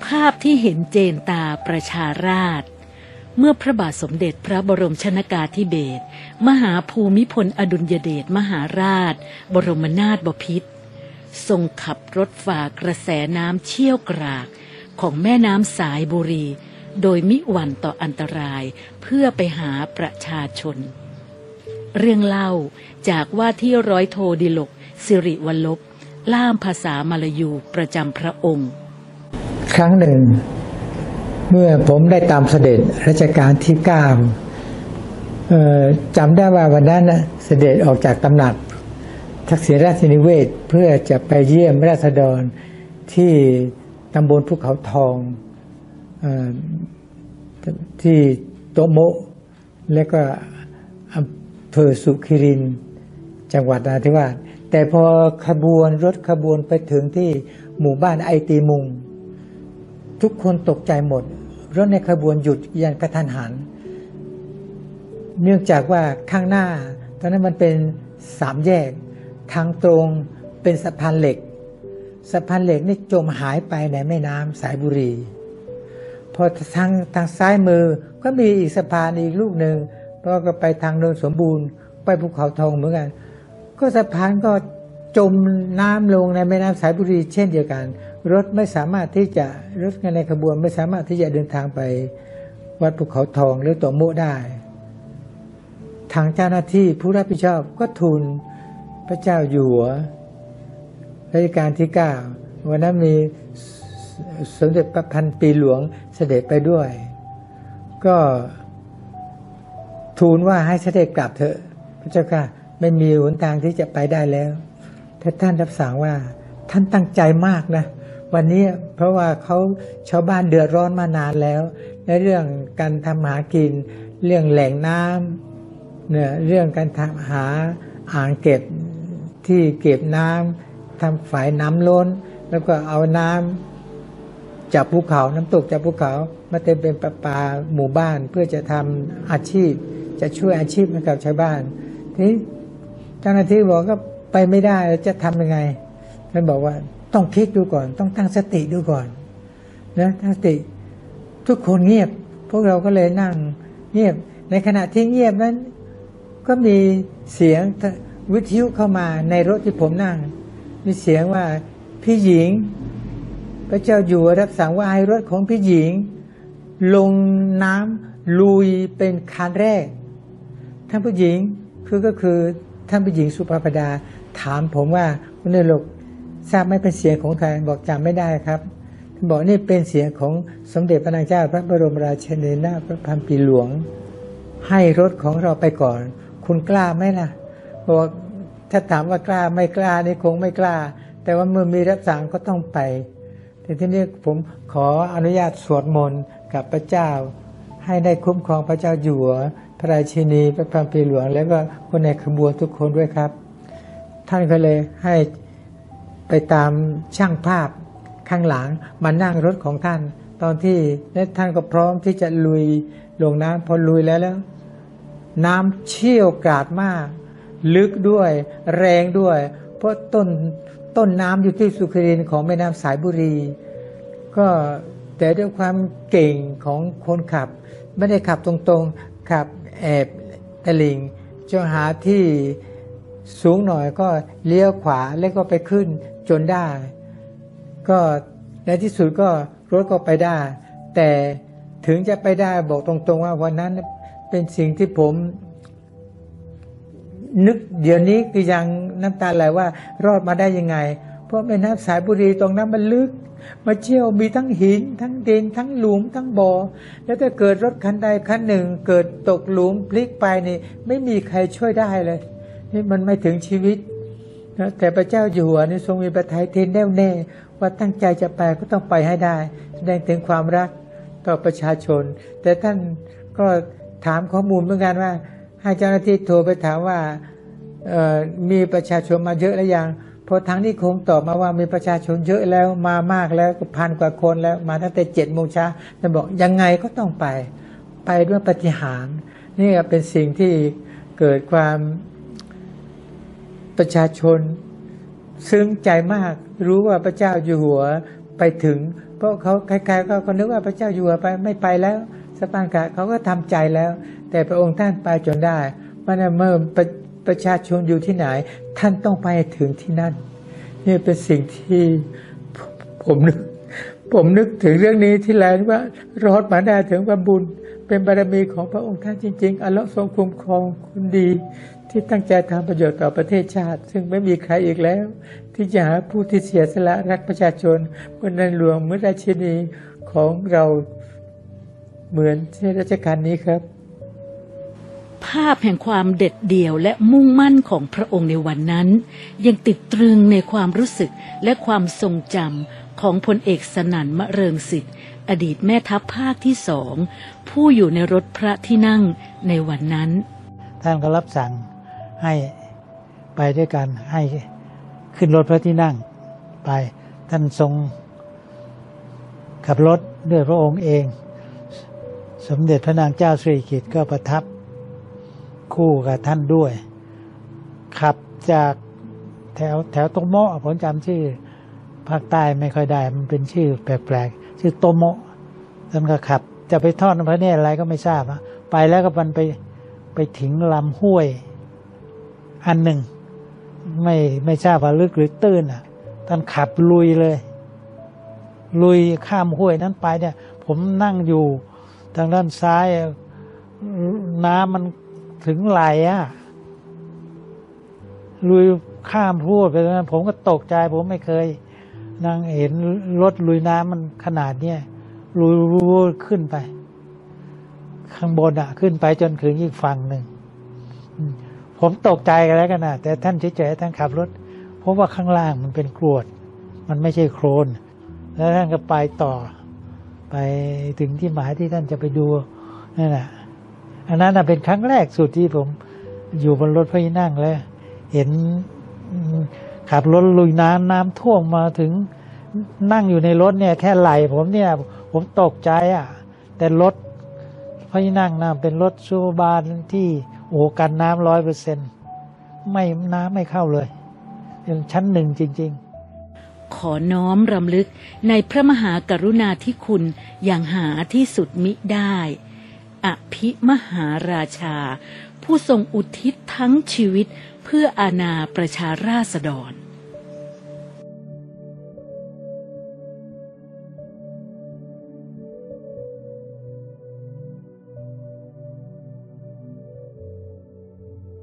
ภาพที่เห็นเจนตาประชาราษฎร์เมื่อพระบาทสมเด็จพระบรมชนกาธิเบศรมหาภูมิพลอดุลยเดชมหาราชบรมนาถบพิตรทรงขับรถฝ่ากระแสน้ำเชี่ยวกรากของแม่น้ำสายบุรีโดยมิหวั่นต่ออันตรายเพื่อไปหาประชาชนเรื่องเล่าจากว่าที่ร้อยโทดิลกสิริวัลลบล่ามภาษามลายูประจำพระองค์ครั้งหนึ่งเมื่อผมได้ตามเสด็จรัชกาลที่9จำได้ว่าวันนั้นเสด็จออกจากตำหนักทักษิณราชนิเวศเพื่อจะไปเยี่ยมราษฎรที่ตำบลภูเขาทองที่โตโมะและก็อำเภอสุขิรินจังหวัดนราธิวาสแต่พอรถขบวนไปถึงที่หมู่บ้านไอตีมุงทุกคนตกใจหมดรถในขบวนหยุดอย่างกระทันหันเนื่องจากว่าข้างหน้าตอนนั้นมันเป็น3 แยกทางตรงเป็นสะพานเหล็กนี่จมหายไปในแม่น้ำสายบุรีพอทางซ้ายมือก็มีอีกสะพานอีกลูกหนึ่งเพราะก็ไปทางโนนสมบูรณ์ไปภูเขาทองเหมือนกันก็สะพานก็จมน้ำลงในแม่น้ำสายบุรีเช่นเดียวกันรถในขบวนไม่สามารถที่จะเดินทางไปวัดภูเขาทองหรือโตโมะได้ทางเจ้าหน้าที่ผู้รับผิดชอบก็ทูลพระเจ้าอยู่หัวรัชกาลที่9วันนั้นมีสมเด็จพระพันปีหลวงเสด็จไปด้วยก็ทูลว่าให้เสด็จกลับเถอะพระเจ้าค่ะไม่มีหนทางที่จะไปได้แล้วแต่ท่านรับสั่งว่าท่านตั้งใจมากนะวันนี้เพราะว่าชาวบ้านเดือดร้อนมานานแล้วในเรื่องการทำหากินเรื่องแหล่งน้ำเนี่ยเรื่องการทำหาอ่างเก็บที่เก็บน้ำทำฝายน้ำล้นแล้วก็เอาน้ำจากภูเขาน้ำตกจากภูเขามาเต็มเป็นประปาหมู่บ้านเพื่อจะทำอาชีพจะช่วยอาชีพให้กับชาวบ้านทีนี้เจ้าหน้าที่บอกก็ไปไม่ได้จะทำยังไงท่านบอกว่าต้องคิดดูก่อนต้องตั้งสติดูก่อนนะตั้งสติทุกคนเงียบพวกเราก็เลยนั่งเงียบในขณะที่เงียบนั้นก็มีเสียงวิทยุเข้ามาในรถที่ผมนั่งมีเสียงว่าพี่หญิงพระเจ้าอยู่หัวรับสั่งว่าให้รถของพี่หญิงลงน้ำลุยเป็นคันแรกท่านผู้หญิงก็คือท่านผู้หญิงสุภาพดาถามผมว่าคุณนรกทราบไหมเป็นเสียงของใครบอกจำไม่ได้ครับท่านบอกนี่เป็นเสียงของสมเด็จพระนางเจ้าพระบรมราชินีนาถพระพันปีหลวงให้รถของเราไปก่อนคุณกล้าไหมล่ะบอกถ้าถามว่ากล้าไม่กล้านี่คงไม่กล้าแต่ว่าเมื่อมีรับสั่งก็ต้องไปแต่ทีนี้ผมขออนุญาตสวดมนต์กับพระเจ้าให้ได้คุ้มครองพระเจ้าอยู่หัวพระราชินีพระพันปีหลวงแล้วก็คนในขบวนทุกคนด้วยครับท่านก็เลยให้ไปตามช่างภาพข้างหลังมานั่งรถของท่านตอนที่ท่านก็พร้อมที่จะลุยลงน้ำพอลุยแล้วน้ำเชี่ยวกราดมากลึกด้วยแรงด้วยเพราะต้นน้ำอยู่ที่สุขิรินของแม่น้ำสายบุรีก็แต่ด้วยความเก่งของคนขับไม่ได้ขับตรงๆขับแอบตะลิงจนหาที่สูงหน่อยก็เลี้ยวขวาแล้วก็ไปขึ้นจนได้ก็ในที่สุดก็รถก็ไปได้แต่ถึงจะไปได้บอกตรงๆว่าวันนั้นเป็นสิ่งที่ผมนึกเดี๋ยวนี้ก็ยังน้ำตาไหลว่ารอดมาได้ยังไงเพราะแม่น้ำสายบุรีตรงนั้นมันลึกมาเชี่ยวมีทั้งหินทั้งดินทั้งหลุมทั้งบ่อแล้วถ้าเกิดรถคันใดคันหนึ่งเกิดตกหลุมพลิกไปนี่ไม่มีใครช่วยได้เลยนี่มันไม่ถึงชีวิตนะแต่พระเจ้าอยู่หัวนี่ทรงมีพระทัยที่แน่วแน่ว่าตั้งใจจะไปก็ต้องไปให้ได้แสดงถึงความรักต่อประชาชนแต่ท่านก็ถามข้อมูลเหมือนกันว่าให้เจ้าหน้าที่โทรไปถามว่ามีประชาชนมาเยอะแล้วยังพอทางนี้คงตอบมาว่ามีประชาชนเยอะแล้วมามากแล้วก็1,000 กว่าคนแล้วมาตั้งแต่7 โมงเช้าท่านบอกยังไงก็ต้องไปด้วยปาฏิหาริย์นี่เป็นสิ่งที่เกิดความประชาชนซึ้งใจมากรู้ว่าพระเจ้าอยู่หัวไปถึงเพราะเขาใครๆก็นึกว่าพระเจ้าอยู่หัวไปไม่ไปแล้วสปานกะเขาก็ทำใจแล้ว แต่พระองค์ท่านไปจนได้เพราะนั้นเมื่อประชาชนอยู่ที่ไหนท่านต้องไปถึงที่นั่นนี่เป็นสิ่งที่ผมนึกถึงเรื่องนี้ที่แล้วว่ารอดมาได้ถึงว่าบุญเป็นบารมีของพระองค์ท่านจริงๆอัลเลาะห์ทรงคุ้มครองคนดีที่ตั้งใจทำประโยชน์ต่อประเทศชาติซึ่งไม่มีใครอีกแล้วที่จะหาผู้ที่เสียสละรักประชาชนเหมือนในหลวงเหมือนราชินีของเราเหมือนในรัชกาลนี้ครับภาพแห่งความเด็ดเดี่ยวและมุ่งมั่นของพระองค์ในวันนั้นยังติดตรึงในความรู้สึกและความทรงจำของพลเอกสนั่นมะเริงสิทธิ์อดีตแม่ทัพภาคที่2ผู้อยู่ในรถพระที่นั่งในวันนั้นท่านก็รับสั่งให้ไปด้วยกันให้ขึ้นรถพระที่นั่งไปท่านทรงขับรถด้วยพระองค์เองสมเด็จพระนางเจ้าสิริกิติ์ก็ประทับคู่กับท่านด้วยขับจากแถวตงโมะผมจำชื่อภาคใต้ไม่ค่อยได้มันเป็นชื่อแปลกๆชื่อโตโมะท่านก็ขับจะไปทอดพระเนตรอะไรก็ไม่ทราบไปแล้วก็มันไปถึงลำห้วยอันหนึ่งไม่ทราบว่าลึกหรือตื้นท่านขับลุยเลยลุยข้ามห้วยนั้นไปเนี่ยผมนั่งอยู่ทางด้านซ้ายน้ำมันถึงไหล่ลุยข้ามห้วยไปนั้นผมก็ตกใจผมไม่เคยนั่งเห็นรถลุยน้ำมันขนาดเนี้ยลุยขึ้นไปข้างบนขึ้นไปจนถึงอีกฝั่งหนึ่งผมตกใจกันแล้วกันแต่ท่านเฉยๆท่านขับรถเพราะว่าข้างล่างมันเป็นกรวดมันไม่ใช่โคลนแล้วท่านก็ไปต่อไปถึงที่หมายที่ท่านจะไปดูนั่นอันนั้นเป็นครั้งแรกสุดที่ผมอยู่บนรถพระที่นั่งแล้วเห็นขับรถลุยน้ำท่วมมาถึงนั่งอยู่ในรถเนี่ยแค่ไหล่ผมตกใจแต่รถพระที่นั่งเป็นรถซูเปอร์บาร์ที่กันน้ำ100%น้ำไม่เข้าเลยเป็นชั้นหนึ่งจริงๆขอน้อมรำลึกในพระมหากรุณาธิคุณอย่างหาที่สุดมิได้อภิมหาราชาผู้ทรงอุทิศทั้งชีวิตเพื่ออาณาประชาราษฎร